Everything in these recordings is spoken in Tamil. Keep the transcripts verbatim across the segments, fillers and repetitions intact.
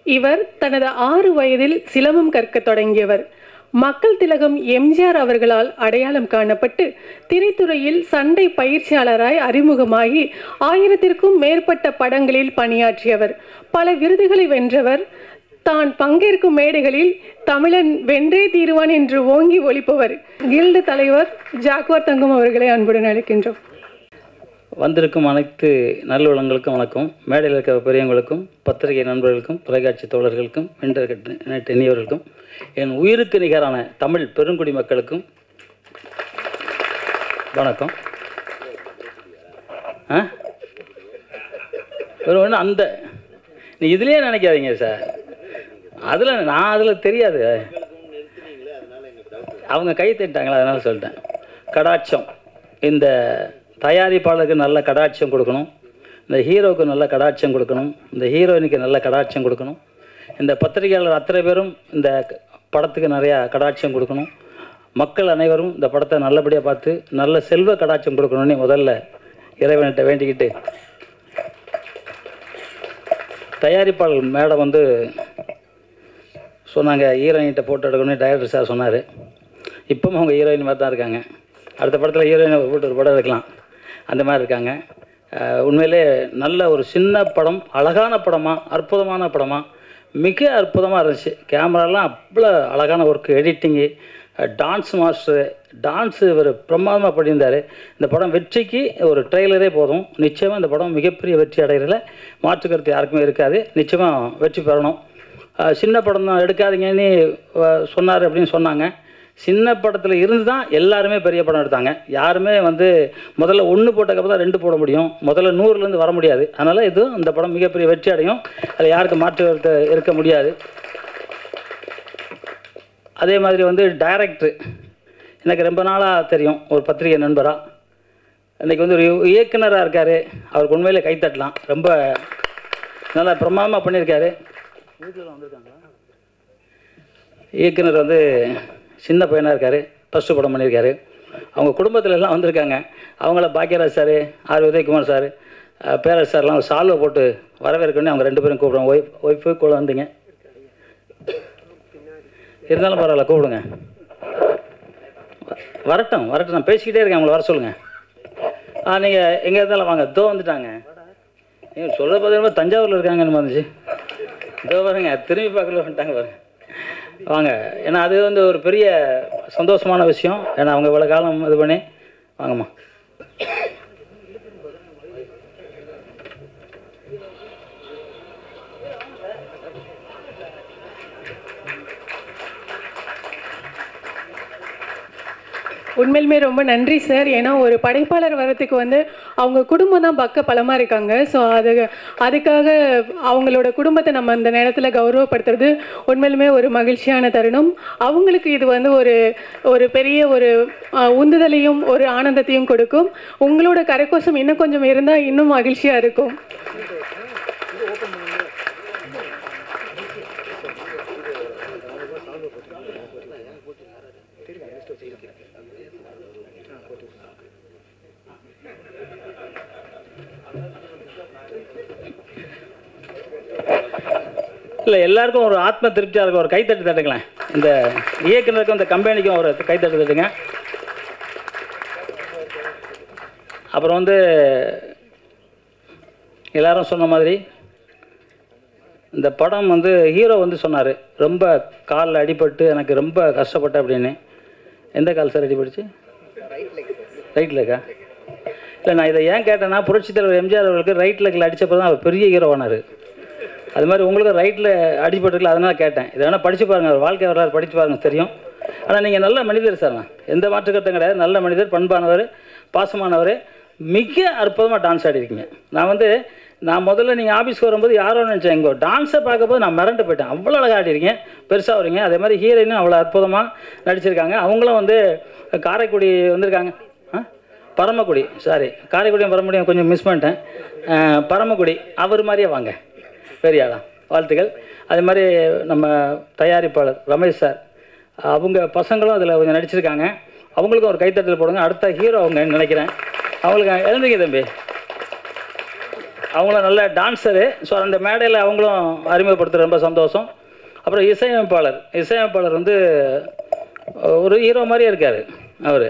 இவர் தனது ஆறு வயதில் சிலம்பம் கற்கத் தொடங்கியவர். மக்கள் திலகம் எம்ஜிஆர் அவர்களால் அடையாளம் காணப்பட்டு திரைத்துறையில் சண்டை பயிற்சியாளராய் அறிமுகமாகி ஆயிரத்திற்கும் மேற்பட்ட படங்களில் பணியாற்றியவர். பல விருதுகளை வென்றவர். தான் பங்கேற்கும் மேடைகளில் தமிழன் வென்றே தீருவான் என்று ஓங்கி ஒலிப்பவர். கில்டு தலைவர் ஜாக்வார் தங்கம் அவர்களை அன்புடன் அழைக்கின்றோம். வந்திருக்கும் அனைத்து நல்லுள்ளங்களுக்கும் வணக்கம். மேடையில் இருக்கிற பெரியவங்களுக்கும், பத்திரிகை நண்பர்களுக்கும், தொலைக்காட்சி தோழர்களுக்கும், இன்டர்நெட் இனியவர்களுக்கும், என் உயிருக்கு நிகரான தமிழ் பெருங்குடி மக்களுக்கும் வணக்கம். ஆ ஒரு ஒன்று அந்த நீ இதுலேயே நினைக்காதீங்க சார், அதில் நான் அதில் தெரியாது, அவங்க கை தட்டாங்களா அதனால சொல்லிட்டேன். கடாட்சம், இந்த தயாரிப்பாளருக்கு நல்ல கடாட்சம் கொடுக்கணும், இந்த ஹீரோவுக்கு நல்ல கடாட்சம் கொடுக்கணும், இந்த ஹீரோயினுக்கு நல்ல கடாட்சம் கொடுக்கணும், இந்த பத்திரிகையாளர் அத்தனை பேரும் இந்த படத்துக்கு நிறையா கடாட்சம் கொடுக்கணும், மக்கள் அனைவரும் இந்த படத்தை நல்லபடியாக பார்த்து நல்ல செல்வ கடாட்சம் கொடுக்கணும்னு முதல்ல இறைவன்கிட்ட வேண்டிக்கிட்டு, தயாரிப்பாளர் மேடம் வந்து சொன்னாங்க ஹீரோயின்கிட்ட போட்டோ எடுக்கணும்னு டைரக்டர் சார் சொன்னார். இப்போவும் அவங்க ஹீரோயின் மாதிரி தான் இருக்காங்க. அடுத்த படத்தில் ஹீரோயினை போட்டு ஒரு படம் எடுக்கலாம், அந்த மாதிரி இருக்காங்க. உண்மையிலே நல்ல ஒரு சின்ன படம், அழகான படமாக, அற்புதமான படமாக, மிக அற்புதமாக இருந்துச்சு. கேமராலாம் அவ்வளோ அழகான work, editing, dance master, dance இவர் பிரமாதமாக பண்ணியிருந்தார். இந்த படம் வெற்றிக்கு ஒரு ட்ரெய்லரே போதும். நிச்சயமாக இந்த படம் மிகப்பெரிய வெற்றி அடைகிறதுல மாற்றுக்கருத்து யாருக்குமே இருக்காது. நிச்சயமாக வெற்றி பெறணும். சின்ன படம் தான் எடுக்காதீங்கன்னு சொன்னார் அப்படின்னு சொன்னாங்க. சின்ன படத்தில் இருந்து தான் எல்லாருமே பெரிய படம் எடுத்தாங்க. யாருமே வந்து முதல்ல ஒன்று போட்டக்கப்புறம் தான் ரெண்டு போட முடியும், முதல்ல நூறுலேருந்து வர முடியாது. அதனால் இது இந்த படம் மிகப்பெரிய வெற்றி அடையும், அதில் யாருக்கும் மாற்று இருக்க முடியாது. அதே மாதிரி வந்து டைரக்டர் எனக்கு ரொம்ப நாளாக தெரியும், ஒரு பத்திரிகை நண்பராக. இன்றைக்கி வந்து ஒரு இயக்குனராக இருக்கார். அவருக்கு உண்மையிலே கைத்தட்டலாம், ரொம்ப நல்லா பிரமாதமாக பண்ணியிருக்காரு. வீட்டில் வந்திருக்காங்களா? இயக்குனர் வந்து சின்ன பையனாக இருக்கார், ஃபஸ்ட்டு படம் பண்ணியிருக்காரு. அவங்க குடும்பத்தில் எல்லாம் வந்திருக்காங்க. அவங்கள Bhagyaraj sir, R Udhayakumar sir, Perarasu சார்லாம் சால்வை போட்டு வரவேற்கணும்னு அவங்க ரெண்டு பேரும் கூப்பிடுவோம். ஒய்ஃப் ஒய்ஃபு கூட வந்தீங்க, இருந்தாலும் பரவாயில்ல கூப்பிடுங்க. வரட்டும் வரட்டும், நான் பேசிக்கிட்டே இருக்கேன், அவங்கள வர சொல்லுங்கள். ஆ நீங்கள் எங்கே இருந்தாலும் வாங்க. தோ வந்துட்டாங்க. நீங்கள் சொல்கிற பார்த்தீங்கன்னா தஞ்சாவூரில் இருக்காங்கன்னு வந்துச்சு. இதோ பாருங்க, திரும்பி பார்க்கல வந்துட்டாங்க பாருங்க. வாங்க, ஏன்னா அது வந்து ஒரு பெரிய சந்தோஷமான விஷயம். ஏன்னா அவங்க இவ்வளோ காலம் இது பண்ணி வாங்கம்மா. உண்மையிலுமே ரொம்ப நன்றி சார். ஏன்னா ஒரு படைப்பாளர் வரத்துக்கு வந்து அவங்க குடும்பம் தான் பக்க பலமாக இருக்காங்க. ஸோ அது அதுக்காக அவங்களோட குடும்பத்தை நம்ம அந்த நேரத்தில் கௌரவப்படுத்துறது உண்மையிலுமே ஒரு மகிழ்ச்சியான தருணம். அவங்களுக்கு இது வந்து ஒரு ஒரு பெரிய ஒரு உந்துதலையும் ஒரு ஆனந்தத்தையும் கொடுக்கும். உங்களோட கரகோஷம் இன்னும் கொஞ்சம் இருந்தால் இன்னும் மகிழ்ச்சியாக இருக்கும். இல்லை, எல்லாருக்கும் ஒரு ஆத்ம திருப்தியாக இருக்கும். ஒரு கைத்தட்டு தட்டுங்களேன். இந்த இயக்குனருக்கும் இந்த கம்பெனிக்கும் ஒரு கைத்தட்டு தட்டுங்க. அப்புறம் வந்து எல்லாரும் சொன்ன மாதிரி இந்த படம் வந்து ஹீரோ வந்து சொன்னார், ரொம்ப காலில் அடிபட்டு எனக்கு ரொம்ப கஷ்டப்பட்டேன் அப்படின்னு. எந்த கால் சார் அடிபட்டுச்சு? ரைட் லெக்கா? இல்லை, நான் இதை ஏன் கேட்டேன்னா, புரட்சித் தலைவர் எம்ஜிஆர் அவர்களுக்கு ரைட் லெக்கில் அடித்தப்போ தான் அவர் பெரிய ஹீரோவானார். அது மாதிரி உங்களுக்கு ரைட்டில் அடிபட்டுருக்கல, அதனால் கேட்டேன். இதை வேணால் படித்து பாருங்கள், வாழ்க்கை வரலாறு படித்து பாருங்கள், தெரியும். ஆனால் நீங்கள் நல்ல மனிதர் சார், நான் எந்த மாற்றுக்கருத்தும் கிடையாது. நல்ல மனிதர், பண்பானவர், பாசமானவர், மிக அற்புதமாக டான்ஸ் ஆடிருக்கீங்க. நான் வந்து நான் முதல்ல நீங்கள் ஆஃபீஸ்க்கு வரும்போது யாரோ நினச்சேன், எங்கள் டான்ஸை பார்க்கும்போது நான் மிரண்டு போயிட்டேன். அவ்வளோ அழகாக ஆடிருக்கீங்க, பெருசாக வரீங்க. அதே மாதிரி ஹீரோயினும் அவ்வளோ அற்புதமாக நடிச்சிருக்காங்க. அவங்களும் வந்து காரைக்குடி வந்திருக்காங்க. ஆ பரமக்குடி, சாரி, காரைக்குடியும் பரமக்குடியும் கொஞ்சம் மிஸ் பண்ணிட்டேன். பரமக்குடி அவர் மாதிரியே வாங்க, பெரிய ஆளா, வாழ்த்துக்கள். அதே மாதிரி நம்ம தயாரிப்பாளர் ரமேஷ் சார், அவங்க பசங்களும் அதில் கொஞ்சம் நடிச்சிருக்காங்க. அவங்களுக்கும் ஒரு கைத்தட்டல் போடுங்க. அடுத்த ஹீரோ அவங்க நினைக்கிறேன். அவங்களுக்கு எழுந்துங்க தம்பி. அவங்களும் நல்ல டான்ஸரு. ஸோ அந்த மேடையில் அவங்களும் அறிமுகப்படுத்துகிற ரொம்ப சந்தோஷம். அப்புறம் இசையமைப்பாளர் இசையமைப்பாளர் வந்து ஒரு ஹீரோ மாதிரியே இருக்கார். அவர்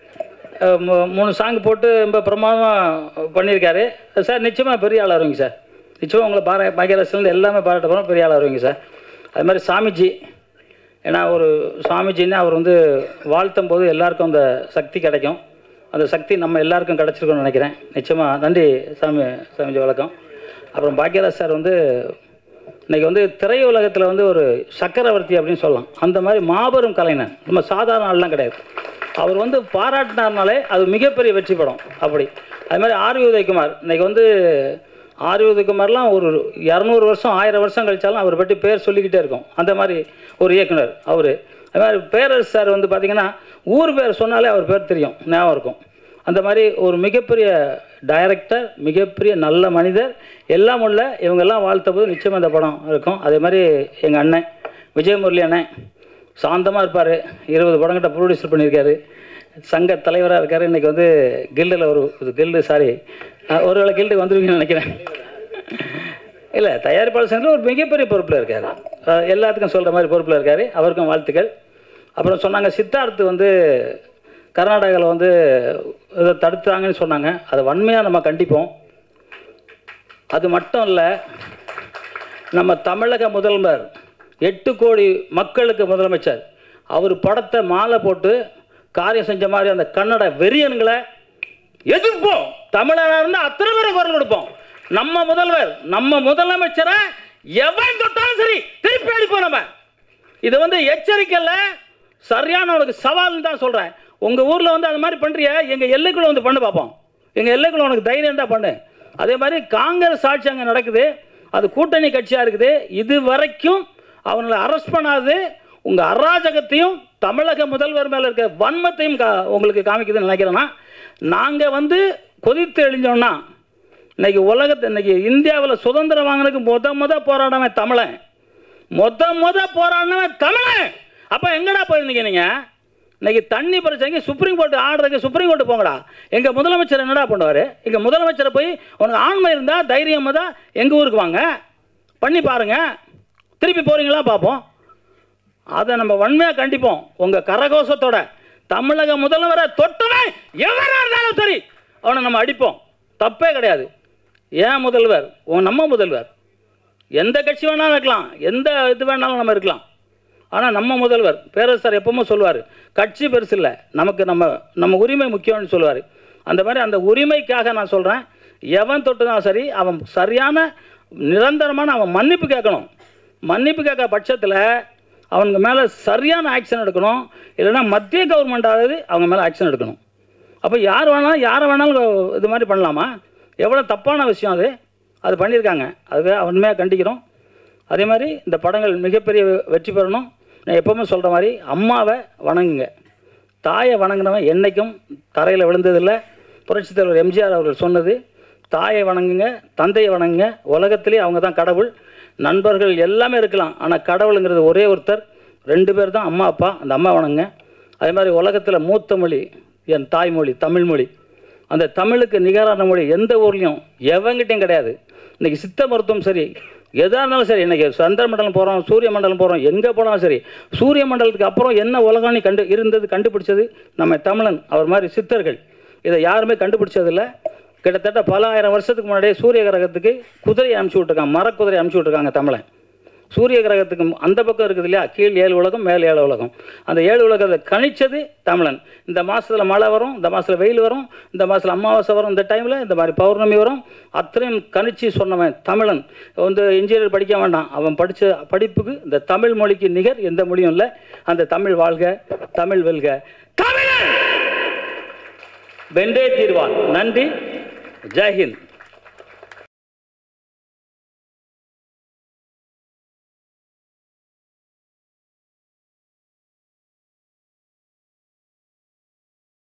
மூணு சாங் போட்டு ரொம்ப பிரமாதமாக பண்ணியிருக்காரு சார். நிச்சயமாக பெரிய ஆள் வருவீங்க சார். நிச்சயமாக உங்களை பாரா பாக்கியரசன்லேருந்து எல்லாமே பாராட்ட போகிறோம். பெரிய ஆள் வருவீங்க சார். அது மாதிரி சாமிஜி, ஏன்னா ஒரு சாமிஜின்னா அவர் வந்து வாழ்த்தும் போது எல்லாருக்கும் அந்த சக்தி கிடைக்கும். அந்த சக்தி நம்ம எல்லாருக்கும் கிடச்சிருக்கோன்னு நினைக்கிறேன். நிச்சயமாக நன்றி சாமி சாமிஜி, வணக்கம். அப்புறம் பாக்கியராஜ் சார் வந்து இன்றைக்கி வந்து திரையுலகத்தில் வந்து ஒரு சக்கரவர்த்தி அப்படின்னு சொல்லலாம். அந்த மாதிரி மாபெரும் கலைஞர், நம்ம சாதாரண ஆள்லாம் கிடையாது. அவர் வந்து பாராட்டினார்னாலே அது மிகப்பெரிய வெற்றி படம். அப்படி அது மாதிரி ஆர் வி உதயகுமார், இன்றைக்கி வந்து ஆர் வி உதயகுமார்லாம் ஒரு இரநூறு வருஷம் ஆயிரம் வருஷம் கழித்தாலும் அவர் பற்றி பேர் சொல்லிக்கிட்டே இருக்கும். அந்த மாதிரி ஒரு இயக்குனர் அவர். அது மாதிரி பேரரசு சார் வந்து பார்த்திங்கன்னா ஊர் பேர் சொன்னாலே அவர் பேர் தெரியும், ஞாபகம் இருக்கும். அந்த மாதிரி ஒரு மிகப்பெரிய டைரக்டர், மிகப்பெரிய நல்ல மனிதர், எல்லாம் உள்ள இவங்கெல்லாம் வாழ்த்த போது நிச்சயமாக இந்த படம் இருக்கும். அதே மாதிரி எங்கள் அண்ணன் விஜயமுரளி அண்ணன் சாந்தமாக இருப்பார். இருபது படங்கிட்ட ப்ரொடியூசர் பண்ணியிருக்காரு. சங்க தலைவராக இருக்கார். இன்றைக்கி வந்து கில்டில் ஒரு கில்டு சாரி ஒரு வேளை கில்டுக்கு வந்துருவீங்கன்னு நினைக்கிறேன். இல்லை, தயாரிப்பாளர் சங்கத்தில் ஒரு மிகப்பெரிய பொறுப்பில் இருக்கார். எல்லாத்துக்கும் சொல்கிற மாதிரி பொறுப்பில் இருக்கார். அவருக்கும் வாழ்த்துக்கள். அப்புறம் சொன்னாங்க சித்தார்த்து வந்து கர்நாடகாவில் வந்து இதை தடுத்தாங்கன்னு சொன்னாங்க. அதை வன்மையாக நம்ம கண்டிப்போம். அது மட்டும் இல்லை, நம்ம தமிழக முதல்வர், எட்டு கோடி மக்களுக்கு முதலமைச்சர், அவர் படத்தை மாலை போட்டு காரியம் செஞ்ச மாதிரி அந்த கன்னட வெறியன்களை எதிர்ப்போம். தமிழராக இருந்தால் அத்தனை பேரை குரல் கொடுப்போம். நம்ம முதல்வர், நம்ம முதலமைச்சரை எவன் தொட்டாலும் சரி திருப்பி அடிப்போம். நம்ம இது வந்து எச்சரிக்கையில் சரியான உனக்கு சவால்னு தான் சொல்கிறேன். உங்கள் ஊரில் வந்து அது மாதிரி பண்ணுறிய, எங்கள் எல்லைக்குள்ளே வந்து பண்ணு பார்ப்போம். எங்கள் எல்லைக்குள்ளே உனக்கு தைரியம் தான் பண்ணு. அதே மாதிரி காங்கிரஸ் ஆட்சி அங்கே நடக்குது, அது கூட்டணி கட்சியாக இருக்குது. இது வரைக்கும் அவங்களை அரெஸ்ட் பண்ணாது. உங்கள் அராஜகத்தையும் தமிழக முதல்வர் மேலே இருக்க வன்மத்தையும் கா உங்களுக்கு காமிக்குதுன்னு நினைக்கிறேன்னா, நாங்கள் வந்து கொதித்து எழுந்தோன்னா இன்றைக்கி உலகத்தை, இன்றைக்கி இந்தியாவில் சுதந்திரம் வாங்கினதுக்கு முத முத போராடவன் தமிழன், மொத முத போராடினவன் தமிழன். அப்போ எங்கடா போயிருந்தீங்க நீங்கள்? இன்றைக்கி தண்ணி பிரச்சனைக்கு சுப்ரீம் கோர்ட்டு ஆர்டருக்கு சுப்ரீம் கோர்ட்டு போங்கடா. எங்கள் முதலமைச்சர் என்னடா பண்ணுவார்? எங்கள் முதலமைச்சரை போய் உனக்கு ஆண்மை இருந்தால் தைரியமாக தான் எங்கள் ஊருக்கு வாங்க, பண்ணி பாருங்கள், திருப்பி போகிறீங்களா பார்ப்போம். அதை நம்ம வன்மையாக கண்டிப்போம். உங்கள் கரகோஷத்தோட தமிழக முதல்வரை தொட்டவன் எவராக இருந்தாலும் சரி அவனை நம்ம அடிப்போம். தப்பே கிடையாது. ஏன் முதல்வர்? உன் நம்ம முதல்வர். எந்த கட்சி வேணாலும் இருக்கலாம், எந்த இது வேணாலும் நம்ம இருக்கலாம். ஆனால் நம்ம முதல்வர் பேரரசு சார் எப்பவுமே சொல்லுவார், கட்சி பெருசு இல்லை, நமக்கு நம்ம நம்ம உரிமை முக்கியம்னு சொல்லுவார். அந்த மாதிரி அந்த உரிமைக்காக நான் சொல்கிறேன், எவன் தொட்டுதான் சரி அவன் சரியான நிரந்தரமான அவன் மன்னிப்பு கேட்கணும். மன்னிப்பு கேட்க பட்சத்தில் அவங்க மேலே சரியான ஆக்ஷன் எடுக்கணும். இல்லைன்னா மத்திய கவர்மெண்ட்டாவது அவங்க மேலே ஆக்ஷன் எடுக்கணும். அப்போ யார் வேணாலும் யாரை வேணாலும் இது மாதிரி பண்ணலாமா? எவ்வளோ தப்பான விஷயம் அது. அது பண்ணியிருக்காங்க. அதுக்கு உண்மையாக கண்டிக்கிறோம். அதே மாதிரி இந்த படங்கள் மிகப்பெரிய வெற்றி பெறணும். நான் எப்போவுமே சொல்கிற மாதிரி அம்மாவை வணங்குங்க. தாயை வணங்கினவன் என்றைக்கும் தரையில் விழுந்ததில்லை. புரட்சித் தலைவர் எம்ஜிஆர் அவர்கள் சொன்னது, தாயை வணங்குங்க, தந்தையை வணங்குங்க. உலகத்திலே அவங்க தான் கடவுள். நண்பர்கள் எல்லாமே இருக்கலாம், ஆனால் கடவுளுங்கிறது ஒரே ஒருத்தர். ரெண்டு பேர் தான், அம்மா அப்பா. அந்த அம்மா வணங்குங்க. அதே மாதிரி உலகத்தில் மூத்த மொழி என் தாய்மொழி தமிழ்மொழி. அந்த தமிழுக்கு நிகரான மொழி எந்த ஊர்லேயும் எவங்கிட்டையும் கிடையாது. இன்றைக்கி சித்த மருத்துவம் சரி, எதாக இருந்தாலும் சரி, இன்றைக்கி சந்திர மண்டலம் போகிறோம், சூரிய மண்டலம் போகிறோம், எங்கே போனாலும் சரி, சூரிய மண்டலத்துக்கு அப்புறம் என்ன உலகானி கண்டு இருந்தது கண்டுபிடிச்சது நம்ம தமிழன். அவர் மாதிரி சித்தர்கள் இதை யாருமே கண்டுபிடிச்சதில்லை. கிட்டத்தட்ட பல ஆயிரம் வருஷத்துக்கு முன்னாடியே சூரிய கிரகத்துக்கு குதிரை அனுப்பிச்சி விட்ருக்காங்க, மரக்குதிரை அனுப்பிச்சி விட்ருக்காங்க தமிழன். சூரிய கிரகத்துக்கு அந்த பக்கம் இருக்குது இல்லையா, கீழ் ஏழு உலகம் மேல் ஏழு உலகம். அந்த ஏழு உலகத்தை கணிச்சது தமிழன். இந்த மாதத்தில் மழை வரும், இந்த மாதத்தில் வெயில் வரும், இந்த மாதத்தில் அமாவாசை வரும், இந்த டைமில் இந்த மாதிரி பௌர்ணமி வரும், அத்தனையும் கணிச்சு சொன்னவன் தமிழன். வந்து இன்ஜினியர் படிக்க வேண்டாம், அவன் படித்த படிப்புக்கு இந்த தமிழ் மொழிக்கு நிகர் எந்த மொழியும் இல்லை. அந்த தமிழ் வாழ்க, தமிழ் வெல்க, தமிழன் வென்றே தீர்வான். நன்றி, ஜெய்ஹிந்த்.